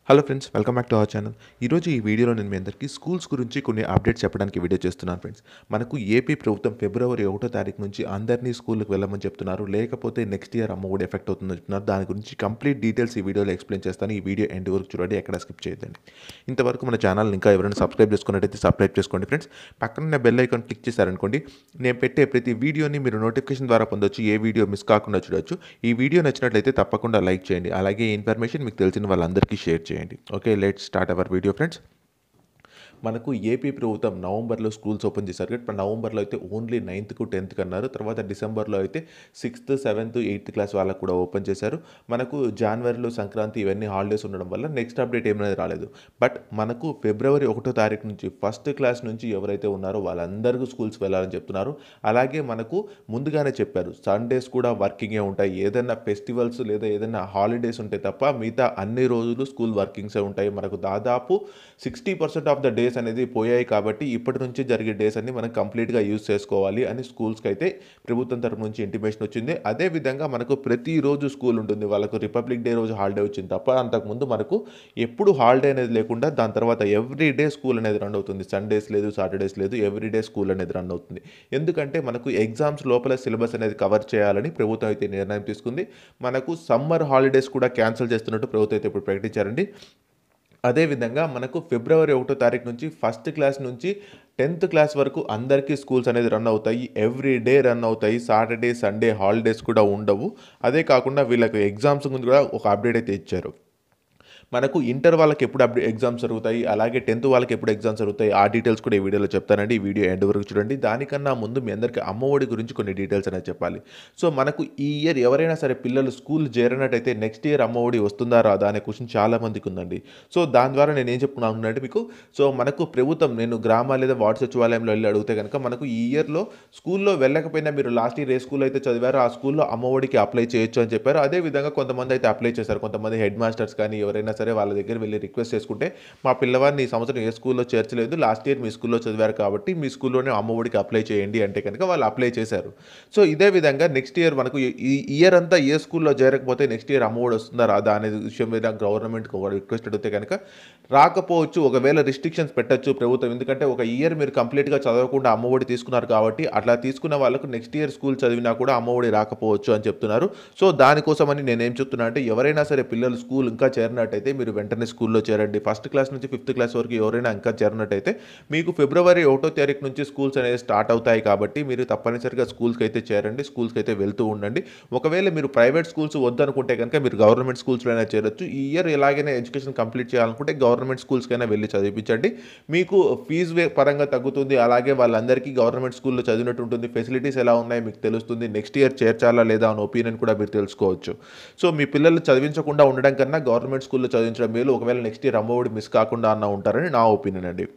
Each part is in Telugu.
Hello friends, welcome back to our channel. ఈరోజు ఈ వీడియోలో నేను మీ అందరికీ స్కూల్స్ గురించి కొన్ని అప్డేట్స్ చెప్పడానికి వీడియో చేస్తున్నాను ఫ్రెండ్స్. మనకు ఏపీ ప్రభుత్వం ఫిబ్రవరి 1వ తారీఖు నుంచి అందరినీ స్కూల్కి వెళ్ళమని చెప్తున్నారు. లేకపోతే నెక్స్ట్ ఇయర్ అమ్మఒడి ఎఫెక్ట్ అవుతుందని చెప్తున్నారు. దాని గురించి కంప్లీట్ డీటెయిల్స్ ఈ వీడియోలో ఎక్స్ప్లెయిన్ చేస్తాను. ఈ వీడియో ఎండ్ వరకు చూడండి, ఎక్కడ స్కిప్ చేయొద్దండి. ఇంతవరకు మన ఛానల్ ఇంకా ఎవరైనా సబ్స్క్రైబ్ చేసుకున్నట్టయితే సబ్స్క్రైబ్ చేసుకోండి ఫ్రెండ్స్. పక్కన బెల్ ఐకాన్ క్లిక్ చేశారనుకోండి, నేను పెట్టే ప్రతి వీడియోని మీరు నోటిఫికేషన్ ద్వారా పొందొచ్చు. ఏ వీడియో మిస్ కాకుండా చూడొచ్చు. ఈ వీడియో నచ్చినట్లయితే తప్పకుండా లైక్ చేయండి. అలాగే ఈ ఇన్ఫర్మేషన్ మీకు తెలిసిన వాళ్ళందరికీ షేర్ చేయండి. Okay, let's start our video, friends. మనకు ఏపీ ప్రభుత్వం నవంబర్లో స్కూల్స్ ఓపెన్ చేశారు. ఇప్పుడు నవంబర్లో అయితే ఓన్లీ 9th కు 10th అన్నారు. తర్వాత డిసెంబర్లో అయితే 6th, 7th, 8th క్లాస్ వాళ్ళకు కూడా ఓపెన్ చేశారు. మనకు జనవరిలో సంక్రాంతి ఇవన్నీ హాలిడేస్ ఉండడం వల్ల నెక్స్ట్ అప్డేట్ ఏమైనా రాలేదు. బట్ మనకు ఫిబ్రవరి 1వ తారీఖు నుంచి ఫస్ట్ క్లాస్ నుంచి ఎవరైతే ఉన్నారో వాళ్ళందరికీ స్కూల్స్ వెళ్ళాలని చెప్తున్నారు. అలాగే మనకు ముందుగానే చెప్పారు, సండేస్ కూడా వర్కింగే ఉంటాయి. ఏదైనా ఫెస్టివల్స్ లేదా ఏదైనా హాలిడేస్ ఉంటే తప్ప మిగతా అన్ని రోజులు స్కూల్ వర్కింగ్సే ఉంటాయి. మనకు దాదాపు 60% ఆఫ్ ద డేస్ అనేది పోయాయి. కాబట్టి ఇప్పటి నుంచి జరిగే డేస్ అన్ని మనం కంప్లీట్గా యూజ్ చేసుకోవాలి అని స్కూల్స్కి అయితే ప్రభుత్వం తరపు నుంచి ఇంటిమేషన్ వచ్చింది. అదేవిధంగా మనకు ప్రతిరోజు స్కూల్ ఉంటుంది. వాళ్ళకు రిపబ్లిక్ డే రోజు హాలిడే వచ్చింది తప్ప అంతకుముందు మనకు ఎప్పుడు హాలిడే అనేది లేకుండా దాని తర్వాత ఎవ్రీ డే స్కూల్ అనేది రన్ అవుతుంది. సండేస్ లేదు, సాటర్డేస్ లేదు, ఎవ్రీ డే స్కూల్ అనేది రన్ అవుతుంది. ఎందుకంటే మనకు ఎగ్జామ్స్ లోపల సిలబస్ అనేది కవర్ చేయాలని ప్రభుత్వం అయితే నిర్ణయం తీసుకుంది. మనకు సమ్మర్ హాలిడేస్ కూడా క్యాన్సిల్ చేస్తున్నట్టు ప్రభుత్వం అయితే ఇప్పుడు ప్రకటించారండి. అదేవిధంగా మనకు ఫిబ్రవరి 1వ తారీఖు నుంచి ఫస్ట్ క్లాస్ నుంచి 10th క్లాస్ వరకు అందరికీ స్కూల్స్ అనేది రన్ అవుతాయి. ఎవ్రీ డే రన్ అవుతాయి. సాటర్డే, సండే హాలిడేస్ కూడా ఉండవు. అదే కాకుండా వీళ్ళకి ఎగ్జామ్స్ ముందు కూడా ఒక అప్డేట్ అయితే ఇచ్చారు. మనకు ఇంటర్ వాళ్ళకి ఎప్పుడు ఎగ్జామ్స్ జరుగుతాయి, అలాగే 10th వాళ్ళకి ఎప్పుడు ఎగ్జామ్స్ జరుగుతాయి, ఆ డీటెయిల్స్ కూడా ఈ వీడియోలో చెప్తానండి. ఈ వీడియో ఎండ్ వరకు చూడండి. దానికన్నా ముందు మీ అందరికీ అమ్మఒడి గురించి కొన్ని డీటెయిల్స్ అనేది చెప్పాలి. సో మనకు ఈ ఇయర్ ఎవరైనా సరే పిల్లలు స్కూల్ చేరినట్టయితే నెక్స్ట్ ఇయర్ అమ్మఒడి వస్తుందా రాదా అనే క్వశ్చన్ చాలా మందికి ఉందండి. సో దాని ద్వారా నేను ఏం చెప్పుకున్నాను అంటే మీకు, సో మనకు ప్రభుత్వం, నేను గ్రామ లేదా వార్డు సచివాలయంలో వెళ్ళి అడిగితే కనుక మనకు ఈ ఇయర్లో స్కూల్లో వెళ్ళకపోయినా మీరు లాస్ట్ ఇయర్ ఏ స్కూల్ అయితే చదివారో ఆ స్కూల్లో అమ్మఒడికి అప్లై చేయొచ్చు అని చెప్పారు. అదేవిధంగా కొంతమంది అయితే అప్లై చేశారు. కొంతమంది హెడ్ మాస్టర్స్ కానీ ఎవరైనా సరే వాళ్ళ దగ్గర వెళ్ళి రిక్వెస్ట్ చేసుకుంటే, మా పిల్లవాడిని ఈ సంవత్సరం ఏ స్కూల్లో చేర్చలేదు, లాస్ట్ ఇయర్ మీ స్కూల్లో చదివారు కాబట్టి మీ స్కూల్లోనే అమ్మఒడికి అప్లై చేయండి అంటే కనుక వాళ్ళు అప్లై చేశారు. సో ఇదే విధంగా నెక్స్ట్ ఇయర్ మనకు ఈ ఇయర్ అంతా ఏ స్కూల్లో చేరకపోతే నెక్స్ట్ ఇయర్ అమ్మఒడి వస్తుందా రాదా అనే విషయం మీద గవర్నమెంట్కి ఒక రిక్వెస్ట్ అడిగితే కనుక రాకపోవచ్చు. ఒకవేళ రిస్ట్రిక్షన్స్ పెట్టచ్చు ప్రభుత్వం. ఎందుకంటే ఒక ఇయర్ మీరు కంప్లీట్గా చదవకుండా అమ్మఒడి తీసుకున్నారు కాబట్టి అట్లా తీసుకున్న వాళ్ళకు నెక్స్ట్ ఇయర్ స్కూల్ చదివినా కూడా అమ్మఒడి రాకపోవచ్చు అని చెప్తున్నారు. సో దానికోసమని నేనేం చెప్తున్నా అంటే, ఎవరైనా సరే పిల్లలు స్కూల్ ఇంకా చేరినట్టయితే మీరు వెంటనే స్కూల్లో చేరండి. ఫస్ట్ క్లాస్ నుంచి 5th క్లాస్ వరకు ఎవరైనా ఇంకా చేరినట్టయితే మీకు ఫిబ్రవరి 1వ తారీఖు నుంచి స్కూల్స్ అనేది స్టార్ట్ అవుతాయి. కాబట్టి మీరు తప్పనిసరిగా స్కూల్స్కి అయితే చేరండి, స్కూల్స్కి అయితే వెళ్తూ ఉండండి. ఒకవేళ మీరు ప్రైవేట్ స్కూల్స్ వద్దనుకుంటే కనుక మీరు గవర్నమెంట్ స్కూల్స్లో అయినా చేరొచ్చు. ఈ ఇయర్ ఎలాగైనా ఎడ్యుకేషన్ కంప్లీట్ చేయాలనుకుంటే గవర్నమెంట్ స్కూల్స్కైనా వెళ్ళి చదివించండి. మీకు ఫీజు పరంగా తగ్గుతుంది. అలాగే వాళ్ళందరికీ గవర్నమెంట్ స్కూల్లో చదివినట్టు ఉంటుంది. ఫెసిలిటీస్ ఎలా ఉన్నాయో మీకు తెలుస్తుంది. నెక్స్ట్ ఇయర్ చేర్చాలా లేదా అనే ఒపీనియన్ కూడా మీరు తెలుసుకోవచ్చు. సో మీ పిల్లలు చదివించకుండా ఉండడం కన్నా గవర్నమెంట్ స్కూల్లో చదివించడం మేలు. ఒకవేళ నెక్స్ట్ ఇయర్ అమ్మఒడి మిస్ కాకుండా అన్న ఉంటారని నా ఒపీనియన్ అండి.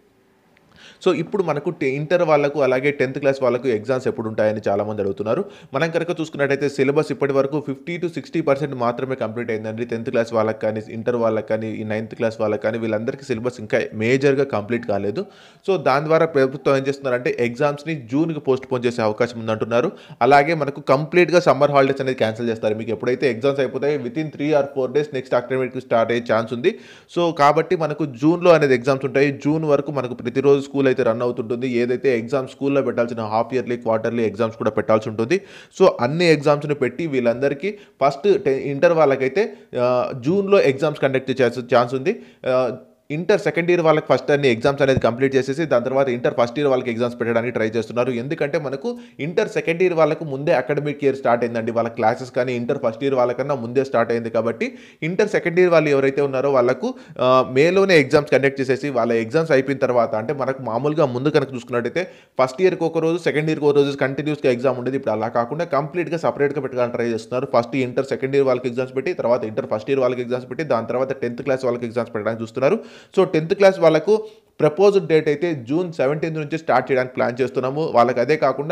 సో ఇప్పుడు మనకు ఇంటర్ వాళ్ళకు అలాగే 10th క్లాస్ వాళ్ళకు ఎగ్జామ్స్ ఎప్పుడు ఉంటాయని చాలామంది అడుగుతున్నారు. మనం కనుక చూసుకున్నట్టయితే సిలబస్ ఇప్పటి వరకు 50 to 60% మాత్రమే కంప్లీట్ అయిందండి. 10th క్లాస్ వాళ్ళకి కానీ, ఇంటర్ వాళ్ళకి కానీ, ఈ 9th క్లాస్ వాళ్ళకి కానీ వీళ్ళందరికీ సిలబస్ ఇంకా మేజర్గా కంప్లీట్ కాలేదు. సో దాని ద్వారా ప్రభుత్వం ఏం చేస్తున్నారంటే ఎగ్జామ్స్ని జూన్కి పోస్ట్ పోన్ చేసే అవకాశం ఉందంటున్నారు. అలాగే మనకు కంప్లీట్గా సమ్మర్ హాలిడేస్ అనేది క్యాన్సిల్ చేస్తారు. మీకు ఎప్పుడైతే ఎగ్జామ్స్ అయిపోతాయి within 3 or 4 days next academic start అయ్యే ఛాన్స్ ఉంది. సో కాబట్టి మనకు జూన్లో అనేది ఎగ్జామ్స్ ఉంటాయి. జూన్ వరకు మనకు ప్రతిరోజు స్కూల్ అయితే రన్ అవుతుంటుంది. ఏదైతే ఎగ్జామ్స్ స్కూల్లో పెట్టాల్సిన హాఫ్ ఇయర్లీ, క్వార్టర్లీ ఎగ్జామ్స్ కూడా పెట్టాల్సి ఉంటుంది. సో అన్ని ఎగ్జామ్స్ని పెట్టి వీళ్ళందరికీ ఫస్ట్ ఇంటర్ వాళ్ళకైతే జూన్లో ఎగ్జామ్స్ కండక్ట్ చేసే ఛాన్స్ ఉంది. ఇంటర్ సెకండ్ ఇయర్ వాళ్ళకి ఫస్ట్ అన్ని ఎగ్జామ్స్ అనేది కంప్లీట్ చేసేసి దాని తర్వాత ఇంటర్ ఫస్ట్ ఇయర్ వాళ్ళకి ఎగ్జామ్స్ పెట్టడానికి ట్రై చేస్తున్నారు. ఎందుకంటే మనకు ఇంటర్ సెకండ్ ఇయర్ వాళ్ళకు ముందే అకాడమిక్ ఇయర్ స్టార్ట్ అయిందండి. వాళ్ళ క్లాసెస్ కానీ ఇంటర్ ఫస్ట్ ఇయర్ వాళ్ళకన్నా ముందే స్టార్ట్ అయింది. కాబట్టి ఇంటర్ సెకండ్ ఇయర్ వాళ్ళు ఎవరైతే ఉన్నారో వాళ్ళకు మేలోనే ఎగ్జామ్స్ కండక్ట్ చేసేసి వాళ్ళ ఎగ్జామ్స్ అయిపోయిన తర్వాత, అంటే మనకు మామూలుగా ముందు కనుక చూసుకున్నట్టయితే ఫస్ట్ ఇయర్కి ఒక రోజు, సెకండ్ ఇయర్కి ఒక రోజు కంటిన్యూస్గా ఎగ్జామ్ ఉండేది. ఇప్పుడు అలా కాకుండా కంప్లీట్గా సపరేట్గా పెట్టడానికి ట్రై చేస్తున్నారు. ఫస్ట్ ఇంటర్ సెకండ్ ఇయర్ వాళ్ళకి ఎగ్జామ్స్ పెట్టి, తర్వాత ఇంటర్ ఫస్ట్ ఇయర్ వాళ్ళకి ఎగ్జామ్స్ పెట్టి, దాని తర్వాత 10th క్లాస్ వాళ్ళకి ఎగ్జామ్స్ పెట్టడానికి చూస్తున్నారు. సో 10th క్లాస్ వాళ్ళకు ప్రపోజ్డ్ డేట్ అయితే June 17 నుంచి స్టార్ట్ చేయడానికి ప్లాన్ చేస్తున్నాము. వాళ్ళకి అదే కాకుండా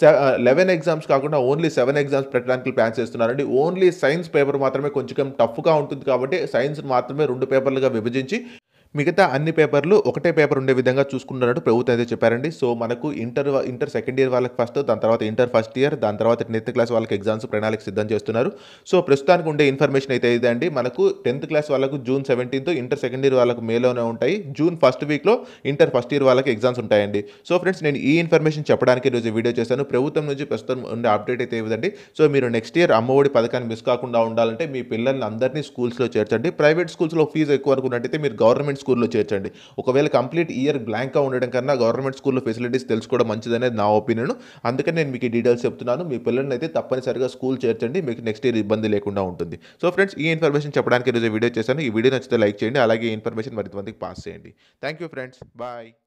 11 ఎగ్జామ్స్ కాకుండా ఓన్లీ 7 ఎగ్జామ్స్ పెట్టడానికి ప్లాన్ చేస్తున్నారండి. ఓన్లీ సైన్స్ పేపర్ మాత్రమే కొంచెం టఫ్గా ఉంటుంది కాబట్టి సైన్స్ మాత్రమే 2 పేపర్లుగా విభజించి మిగతా అన్ని పేపర్‌లు ఒకటే పేపర్ ఉండే విధంగా చూసుకుంటున్నట్టు ప్రభుత్వం అయితే చెప్పారండి. సో, మనకు ఇంటర్ సెకండ్ ఇయర్ వాళ్ళకి ఫస్ట్, దాని తర్వాత ఇంటర్ ఫస్ట్ ఇయర్, దాని తర్వాత 10థ్ క్లాస్ వాళ్ళకి ఎగ్జామ్స్ ప్రణాళిక సిద్ధం చేస్తున్నారు. సో, ప్రస్తుతానికి ఉండే ఇన్ఫర్మేషన్ అయితే ఇదే అండి. మనకు 10థ్ క్లాస్ వాళ్ళకు జూన్ 17, ఇంటర్ సెకండ్ ఇయర్ వాళ్ళకు మేలోనే ఉంటాయి. జూన్ ఫస్ట్ వీక్‌లో ఇంటర్ ఫస్ట్ ఇయర్ వాళ్ళకి ఎగ్జామ్స్ ఉంటాయండి. సో, ఫ్రెండ్స్ నేను ఈ ఇన్ఫర్మేషన్ చెప్పడానికి ఈరోజు వీడియో చేశాను. ప్రభుత్వం నుంచి ప్రస్తుతం ఉండే అప్డేట్ అయితే ఇదండి. సో, మీరు నెక్స్ట్ ఇయర్ అమ్మఒడి పథకాన్ని మిస్ కాకుండా ఉండాలంటే మీ పిల్లల్ని అందరినీ స్కూల్స్‌లో చేర్చండి. ప్రైవేట్ స్కూల్స్‌లో ఫీజు ఎక్కువ అనుకున్నట్టయితే మీరు గవర్నమెంట్ స్కూల్‌లో చేర్చండి. ఒకవేళ కంప్లీట్ ఇయర్ బ్లాంక్‌గా ఉండడం కన్నా గవర్నమెంట్ స్కూల్‌లో ఫెసిలిటీస్ తెలుసుకోవడం మంచిదనేది నా ఒపీనియన్. అందుకని నేను మీకు ఈ డీటెయిల్స్ చెప్తున్నాను. మీ పిల్లల్నైతే తప్పనిసరిగా స్కూల్ చేర్చండి. మీకు నెక్స్ట్ ఇయర్ ఇబ్బంది లేకుండా ఉంటుంది. సో ఫ్రెండ్స్, ఈ ఇన్ఫర్మేషన్ చెప్పడానికి ఈరోజు వీడియో చేశాను. ఈ వీడియో నచ్చితే లైక్ చేయండి. అలాగే ఈ ఇన్ఫర్మేషన్ మరింతమందికి పాస్ చేయండి. Thank you friends. బాయ్.